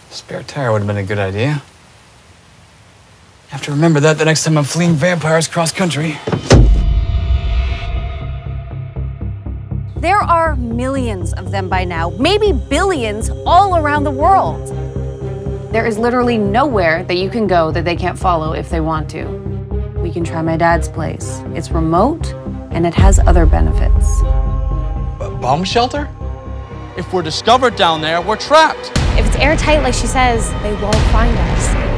Spare tire would have been a good idea. Have to remember that the next time I'm fleeing vampires cross country. There are millions of them by now, maybe billions all around the world. There is literally nowhere that you can go that they can't follow if they want to. We can try my dad's place. It's remote, and it has other benefits. A bomb shelter? If we're discovered down there, we're trapped. If it's airtight like she says, they won't find us.